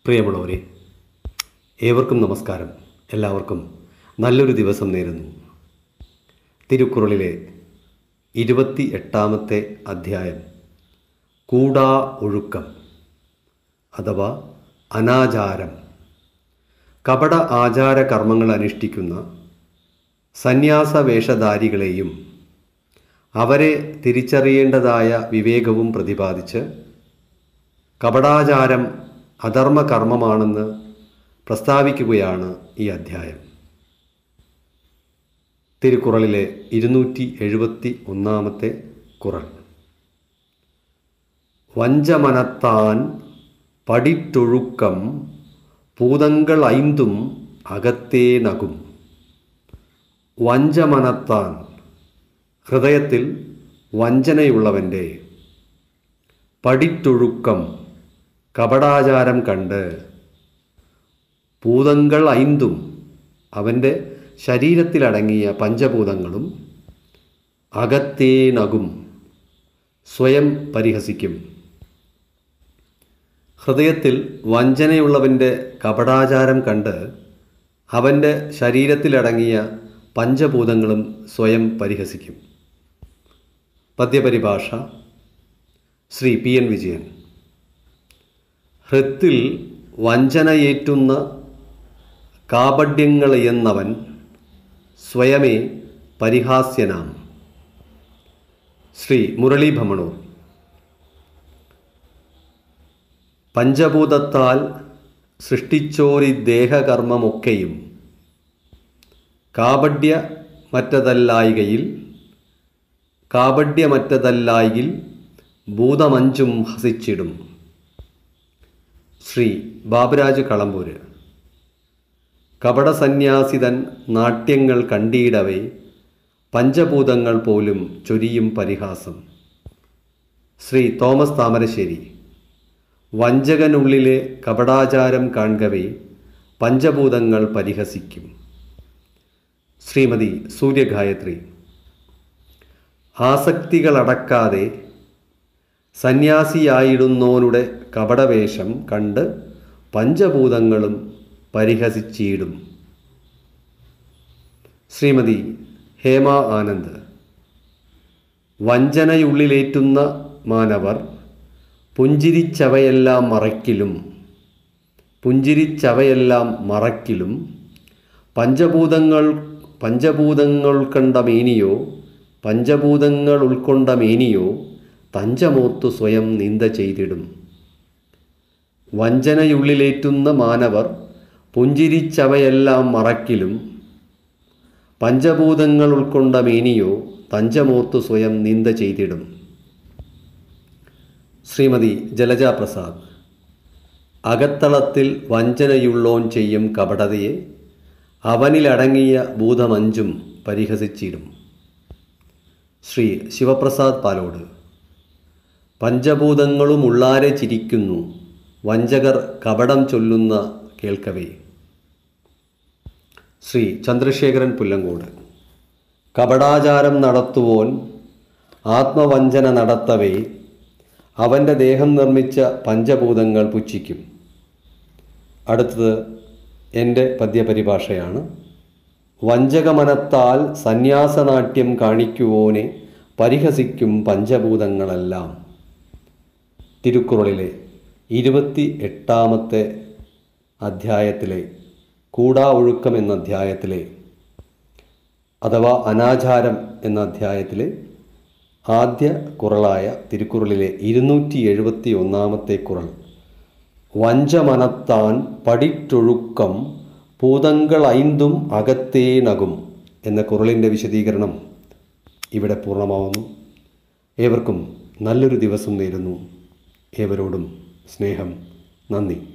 പ്രിയമുള്ളവരെ, ഏവർക്കും നമസ്കാരം. എല്ലാവർക്കും നല്ലൊരു ദിവസം നേരുന്നു. തിരുക്കുറളിലെ 28-ാമത്തെ അധ്യായം കൂടാ ഒഴുക്കം അഥവാ അനാചാരം. കപട ആചാര കർമ്മങ്ങൾ അനുഷ്ഠിക്കുന്ന സന്യാസ വേഷധാരികളെയും അവരെ തിരിച്ചറിയേണ്ടതായ വിവേകവും പ്രതിപാദിച്ച് കപടാചാരം അധർമ്മകർമ്മമാണെന്ന് പ്രസ്താവിക്കുകയാണ് ഈ അധ്യായം. തിരുക്കുറളിലെ 271-ാമത്തെ കുറൾ. വഞ്ചമനത്താൻ പടിറ്റൊഴുക്കം പൂതങ്ങൾ ഐന്തും അകത്തേ നകും. വഞ്ചമനത്താൻ, ഹൃദയത്തിൽ വഞ്ചനയുള്ളവൻ്റെ, പടിറ്റൊഴുക്കം, കപടാചാരം കണ്ട്, പൂതങ്ങൾ ഐന്തും, അവൻ്റെ ശരീരത്തിലടങ്ങിയ പഞ്ചഭൂതങ്ങളും, അകത്തേ നകും, സ്വയം പരിഹസിക്കും. ഹൃദയത്തിൽ വഞ്ചനയുള്ളവൻ്റെ കപടാചാരം കണ്ട് അവൻ്റെ ശരീരത്തിലടങ്ങിയ പഞ്ചഭൂതങ്ങളും സ്വയം പരിഹസിക്കും. പദ്യപരിഭാഷ ശ്രീ P.N. വിജയൻ. ഹൃത്തിൽ വഞ്ചനയേറ്റുന്ന കാപഢ്യങ്ങളെന്നവൻ സ്വയമേ പരിഹാസ്യനാം. ശ്രീ മുരളി ഭമണൂർ. പഞ്ചഭൂതത്താൽ സൃഷ്ടിച്ചോരി ദേഹകർമ്മമൊക്കെയും കാപഢ്യമറ്റതല്ലായികയിൽ ഭൂതമഞ്ചും ഹസിച്ചിടും. ശ്രീ ബാബുരാജ് കളമ്പൂര്. കപടസന്യാസിതൻ നാട്യങ്ങൾ കണ്ടിടവേ പഞ്ചഭൂതങ്ങൾ പോലും ചൊരിയും പരിഹാസം. ശ്രീ തോമസ് താമരശ്ശേരി. വഞ്ചകനുള്ളിലെ കപടാചാരം കാൺകവേ പഞ്ചഭൂതങ്ങൾ പരിഹസിക്കും. ശ്രീമതി സൂര്യഗായത്രി. ആസക്തികളടക്കാതെ സന്യാസിയായിടുന്നോനുടെ കപടവേഷം കണ്ട് പഞ്ചഭൂതങ്ങളും പരിഹസിച്ചിടും. ശ്രീമതി ഹേമ ആനന്ദ്. വഞ്ചനയുള്ളിലേറ്റുന്ന മാനവർ പുഞ്ചിരിച്ചവയെല്ലാം മറക്കിലും പഞ്ചഭൂതങ്ങൾ ഉൾക്കൊണ്ട മേനിയോ തഞ്ചമോർത്തു സ്വയം നിന്ദ ചെയ്തിടും. വഞ്ചനയുള്ളിലേറ്റുന്ന മാനവർ പുഞ്ചിരിച്ചവയെല്ലാം മറക്കിലും പഞ്ചഭൂതങ്ങൾ ഉൾക്കൊണ്ട മേനിയോ തഞ്ചമോർത്തു സ്വയം നിന്ദ ചെയ്തിടും. ശ്രീമതി ജലജ പ്രസാദ്. അകത്തളത്തിൽ വഞ്ചനയുള്ളോൻ ചെയ്യും കപടതയെ അവനിലടങ്ങിയ ഭൂതമഞ്ചും പരിഹസിച്ചിടും. ശ്രീ ശിവപ്രസാദ് പാലോട്. പഞ്ചഭൂതങ്ങളും ഉള്ളാരെ ചിരിക്കുന്നു വഞ്ചകർ കപടം ചൊല്ലുന്ന കേൾക്കവേ. ശ്രീ ചന്ദ്രശേഖരൻ പുല്ലങ്കോട്. കപടാചാരം നടത്തുവോൻ ആത്മവഞ്ചന നടത്തവേ അവൻ്റെ ദേഹം നിർമ്മിച്ച പഞ്ചഭൂതങ്ങൾ പുച്ഛിക്കും. അടുത്തത് എൻ്റെ പദ്യപരിഭാഷയാണ്. വഞ്ചകമനത്താൽ സന്യാസനാട്യം കാണിക്കുവോനെ പരിഹസിക്കും പഞ്ചഭൂതങ്ങളെല്ലാം. തിരുക്കുറളിലെ 28-ാമത്തെ അധ്യായത്തിലെ കൂടാ ഒഴുക്കം എന്ന അധ്യായത്തിലെ അഥവാ അനാചാരം എന്ന അധ്യായത്തിലെ ആദ്യ കുറളായ തിരുക്കുറളിലെ 271-ാമത്തെ കുറൾ. വഞ്ചമനത്താൻ പടിറ്റൊഴുക്കം പൂതങ്ങൾ ഐന്തും അകത്തേ നകും എന്ന കുറളിൻ്റെ വിശദീകരണം ഇവിടെ പൂർണ്ണമാവുന്നു. ഏവർക്കും നല്ലൊരു ദിവസം നേരുന്നു. ഏവരോടും സ്നേഹം. നന്ദി.